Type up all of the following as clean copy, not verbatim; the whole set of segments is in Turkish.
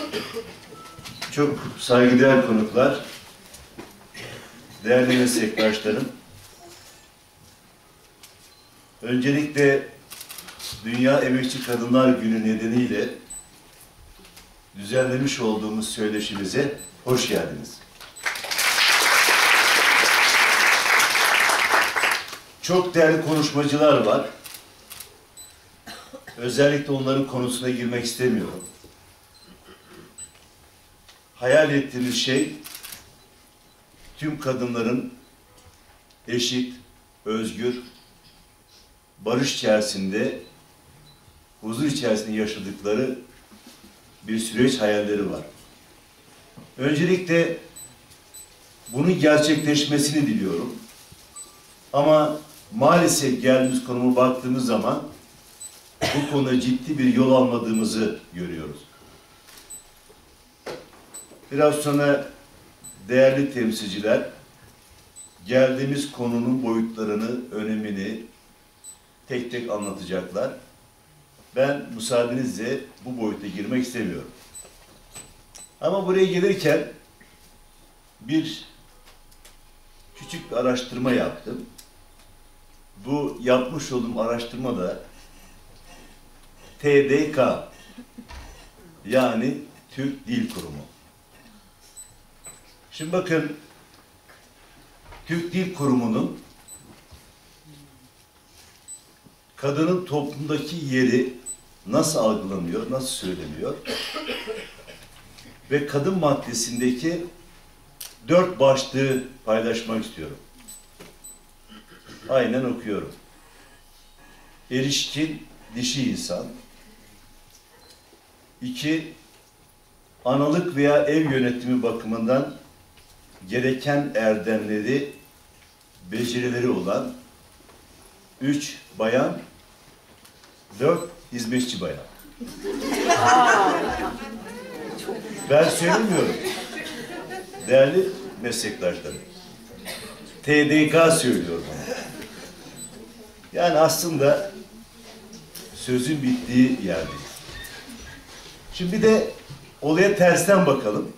Çok saygıdeğer konuklar, değerli meslektaşlarım, öncelikle Dünya Emekçi Kadınlar Günü nedeniyle düzenlemiş olduğumuz söyleşimize hoş geldiniz. Çok değerli konuşmacılar var. Özellikle onların konusuna girmek istemiyorum. Hayal ettiğimiz şey, tüm kadınların eşit, özgür, barış içerisinde, huzur içerisinde yaşadıkları bir süreç hayalleri var. Öncelikle bunun gerçekleşmesini diliyorum. Ama maalesef geldiğimiz konuma baktığımız zaman bu konuda ciddi bir yol almadığımızı görüyoruz. Biraz sonra değerli temsilciler geldiğimiz konunun boyutlarını, önemini tek tek anlatacaklar. Ben müsaadenizle bu boyuta girmek istemiyorum. Ama buraya gelirken bir küçük bir araştırma yaptım. Bu yapmış olduğum araştırmada TDK, yani Türk Dil Kurumu. Şimdi bakın, Türk Dil Kurumu'nun kadının toplumdaki yeri nasıl algılanıyor, nasıl söyleniyor ve kadın maddesindeki 4 başlığı paylaşmak istiyorum. Aynen okuyorum. Erişkin dişi insan. 2. Analık veya ev yönetimi bakımından gereken erdemleri, becerileri olan. 3. Bayan. 4. Hizmetçi bayan. Ben söylemiyorum. Değerli meslektaşlarım. TDK söylüyor bana. Yani aslında sözün bittiği yerdeyiz. Şimdi bir de olaya tersten bakalım.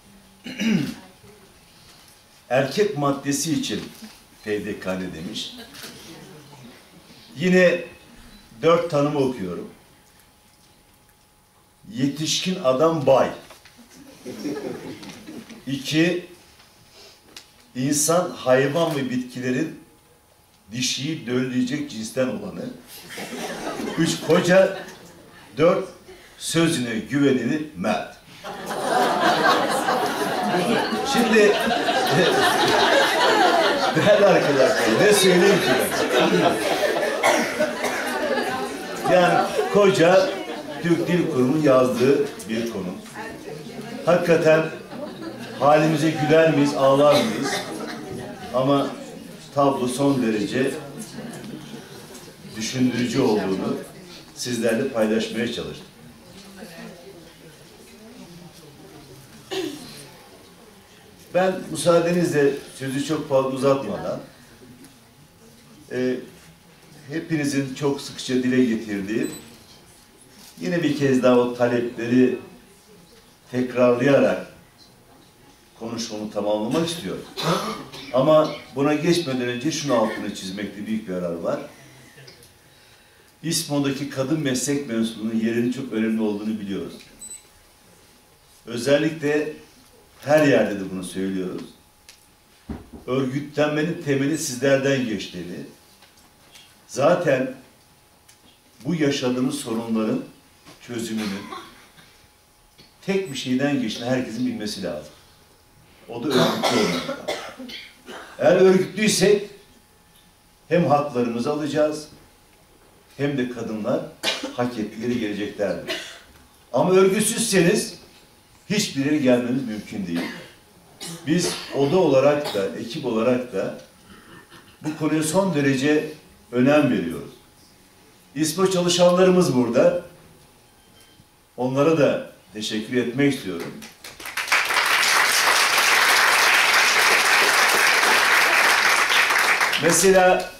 Erkek maddesi için TDK ne demiş? Yine 4 tanımı okuyorum. Yetişkin adam bay. 2. İnsan, hayvan ve bitkilerin dişiyi dölleyecek cinsten olanı. 3. Koca. 4. Sözüne güvenini mert. Şimdi değerli arkadaşlar, ne söyleyeyim ki ben? Yani koca Türk Dil Kurumu'nun yazdığı bir konu. Hakikaten halimize güler miyiz, ağlar mıyız? Ama tablo son derece düşündürücü olduğunu sizlerle paylaşmaya çalıştım. Ben müsaadenizle sözü çok fazla uzatmadan hepinizin çok sıkça dile getirdiği, yine bir kez daha o talepleri tekrarlayarak konuşmamı tamamlamak istiyorum. Ama buna geçmeden önce şunu altını çizmekte büyük bir yarar var. İSMO'daki kadın meslek mensubunun yerinin çok önemli olduğunu biliyoruz. Özellikle her yerde de bunu söylüyoruz. Örgütlenmenin temeli sizlerden geçtiğini, zaten bu yaşadığımız sorunların çözümünün tek bir şeyden geçtiğini herkesin bilmesi lazım. O da örgütlü olmak. Eğer örgütlüysek hem haklarımızı alacağız hem de kadınlar hak ettikleri geleceklerdir. Ama örgütsüzseniz hiçbir yere gelmemiz mümkün değil. Biz oda olarak da, ekip olarak da bu konuya son derece önem veriyoruz. İSMO çalışanlarımız burada. Onlara da teşekkür etmek istiyorum. Mesela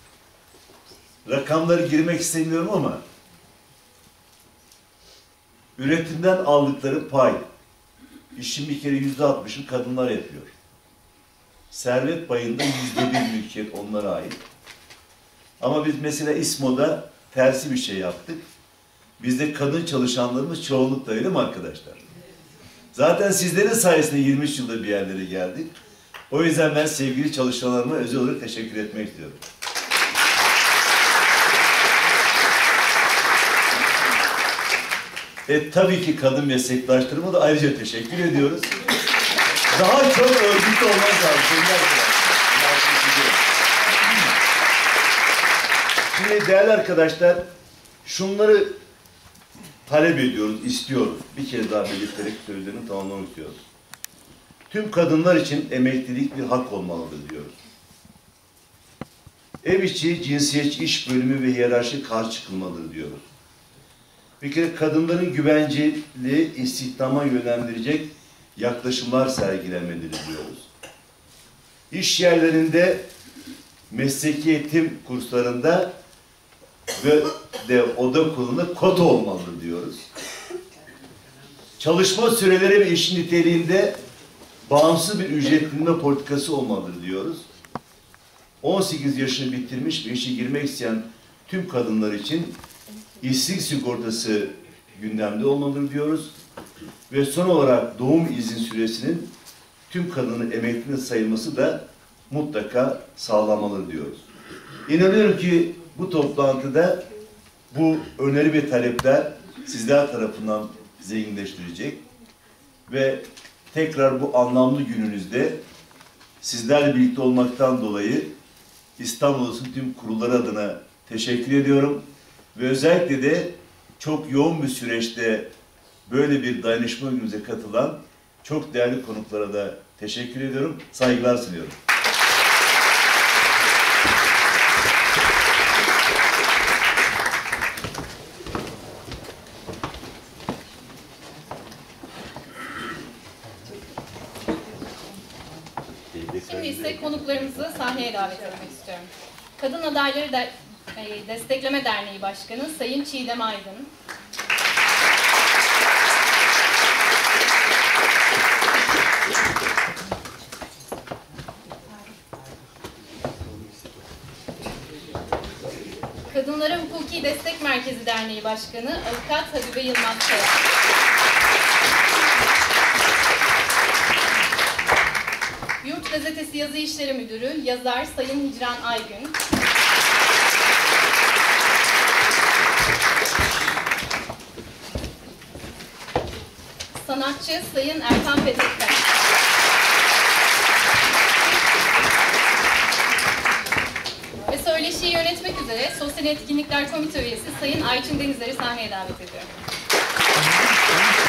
rakamları girmek istemiyorum ama üretimden aldıkları pay, işin bir kere %60'ını kadınlar yapıyor. Servet payında %1 mülkiyet onlara ait. Ama biz mesela İSMO'da tersi bir şey yaptık. Bizde kadın çalışanlarımız çoğunlukla, öyle mi arkadaşlar? Zaten sizlerin sayesinde 23 yılda bir yerlere geldik. O yüzden ben sevgili çalışanlarıma özel olarak teşekkür etmek istiyorum. Tabii ki kadın meslektaşlarıma da ayrıca teşekkür ediyoruz. Daha çok örgütlü olmak lazım. Şimdi değerli arkadaşlar, şunları talep ediyoruz, istiyoruz. Bir kez daha belirterek sözlerini tamamlamak istiyoruz. Tüm kadınlar için emeklilik bir hak olmalıdır diyoruz. Ev içi cinsiyetçi iş bölümü ve hiyerarşi karşı çıkılmalıdır diyoruz. Bir kere kadınların güvenceli istihdama yönlendirecek yaklaşımlar sergilenmelidir diyoruz. İş yerlerinde, mesleki eğitim kurslarında ve de oda kurulunda kota olmalıdır diyoruz. Çalışma süreleri ve iş niteliğinde bağımsız bir ücretlendirme politikası olmalıdır diyoruz. 18 yaşını bitirmiş ve işe girmek isteyen tüm kadınlar için işsizlik sigortası gündemde olmalıdır diyoruz. Ve son olarak doğum izin süresinin tüm kadının emekli sayılması da mutlaka sağlanmalıdır diyoruz. İnanıyorum ki bu toplantıda bu öneri ve talepler sizler tarafından zenginleştirecek ve tekrar bu anlamlı gününüzde sizlerle birlikte olmaktan dolayı İstanbul Odası'nın tüm kurulları adına teşekkür ediyorum. Ve özellikle de çok yoğun bir süreçte böyle bir dayanışma günümüze katılan çok değerli konuklara da teşekkür ediyorum. Saygılar sunuyorum. Şimdi ise konuklarımızı sahneye davet etmek istiyorum. Kadın Adayları Destekleme Derneği Başkanı Sayın Çiğdem Aydın. Kadınlara Hukuki Destek Merkezi Derneği Başkanı Avukat Habibe Yılmaz Kaya. Yurt Gazetesi Yazı İşleri Müdürü, yazar Sayın Hicran Aygün. Sanatçı Sayın Erkan Petek'ten. Ve söyleşiyi yönetmek üzere Sosyal Etkinlikler Komite Üyesi Sayın Ayçin Denizler'i sahneye davet ediyorum.